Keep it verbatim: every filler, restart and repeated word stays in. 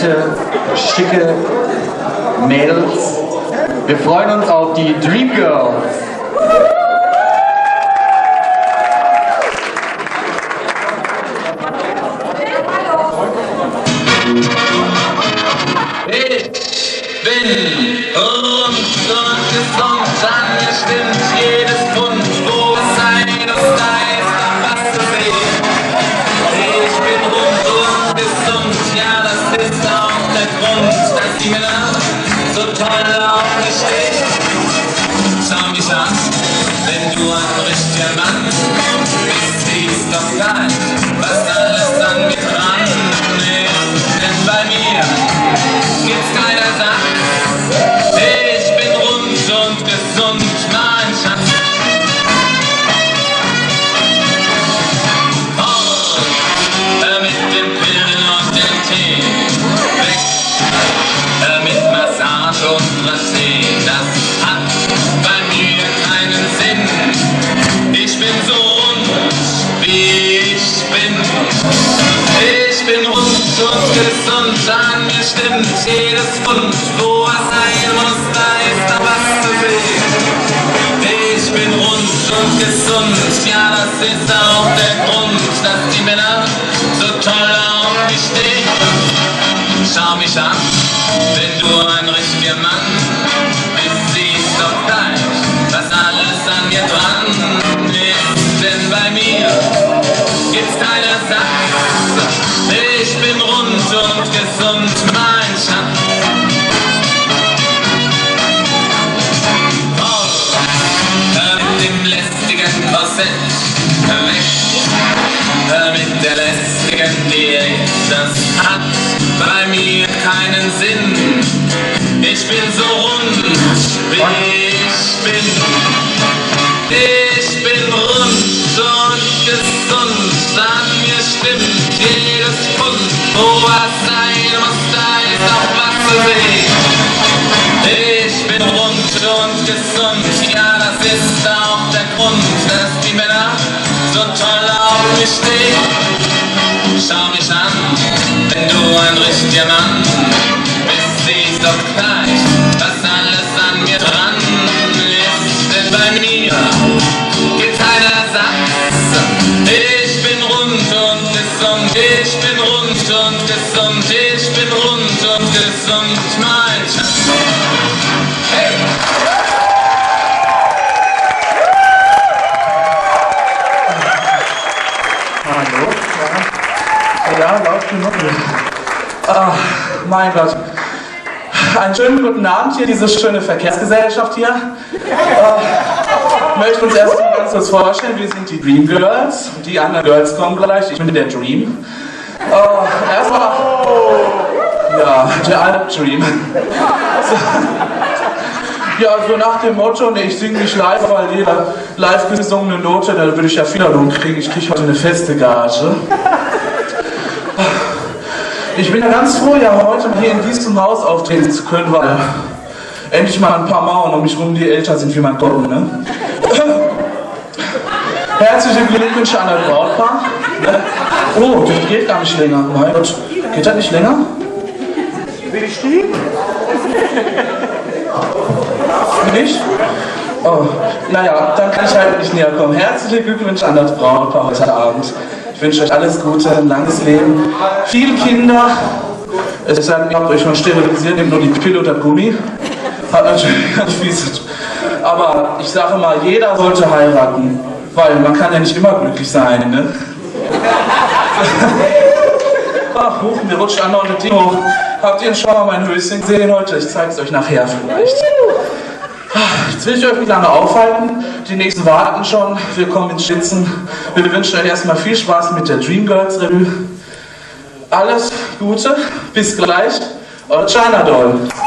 nette, schicke Mädels. Wir freuen uns auf die Dream Girls. Ich bin rund und gesund, an mir stimmt jedes Pfund, wo es sein und da ist noch was zu sehen. Ich bin rund und gesund, ja, das ist auch der Grund, dass die Männer so toll auf mich stehen. Schau mich an, wenn du ein richtiger Mann bist, siehst doch gleich, was alles an mir dran ist, denn bei mir gibt's keiner Sache. Ich bin rund und gesund, mein Schatz. Oh, hör mit den Pillen und dem Tee weg. Hör mit Massage und Rasé, das hat bei mir keinen Sinn. Ich bin so rund, wie ich bin. Ich bin rund und gesund, an mir stimmt jedes Pfund, wo es sein muss, da ist noch was zu sehen. Ich bin rund und gesund, ja, das ist auch der Grund, dass die Männer so toll auf mich stehen. Schau mich an, wenn du ein richtiger Mann bist, siehst doch gleich, was alles an mir dran ist, denn bei mir gibt's keine Sache. Ich bin rund und gesund, mein Schatz. Oh, hör mit dem lästigen Korsett weg. Hör mit der lästigen Diät, das hat bei mir keinen Sinn. Ich bin so rund, wie ich bin. Ich bin rund und gesund, an mir stimmt jedes Pfund, wo was sein muss, da ist auch was zu sehen. Ich bin rund und gesund, ja, das ist auch der Grund, dass die Männer so toll auf mich stehen. Schau mich an, wenn du ein richtiger Mann bist, siehst doch gleich, was alles an mir dran ist, denn bei mir gibt's keiner Satz. Ich bin rund und gesund, ich bin rund und gesund, ich bin rund und gesund, mein Schatz. Hey! Hallo? Ja, ja laut genug. Ach, mein Gott. Einen schönen guten Abend hier, diese schöne Verkehrsgesellschaft hier. Ich möchte uns erst mal ganz kurz vorstellen, wir sind die Dream Girls. Die anderen Girls kommen gleich, ich bin der Dream. Uh, erstmal, ja, der Albdream. Ja, also nach dem Motto, nee, ich singe nicht live, weil jeder live gesungene Note, da würde ich ja Fehlerlohn kriegen. Ich kriege heute eine feste Gage. Ich bin ja ganz froh, ja heute hier in diesem Haus auftreten zu können, weil endlich mal ein paar Mauern um mich rum, die älter sind wie mein Gott, ne? Herzliche Glückwünsche an das Brautpaar. Oh, das geht gar nicht länger. Mein Gott, geht das nicht länger? Will ich stehen? Nicht? Oh, naja, dann kann ich halt nicht näher kommen. Herzliche Glückwünsche an das Brautpaar heute Abend. Ich wünsche euch alles Gute, ein langes Leben, viele Kinder. Es sei denn, ihr habt euch schon sterilisiert, nehmt nur die Pille oder Gummi. Hat natürlich ganz fies. Aber ich sage mal, jeder sollte heiraten, weil man kann ja nicht immer glücklich sein, ne? Ach, hoch, mir rutscht an eine Ding hoch. Habt ihr schon mal mein Höschen gesehen heute? Ich zeige es euch nachher vielleicht. Jetzt will ich euch nicht lange aufhalten. Die nächsten warten schon. Wir kommen ins Schwitzen. Wir wünschen euch erstmal viel Spaß mit der Dream Girls Revue. Alles Gute. Bis gleich. Eure China Doll.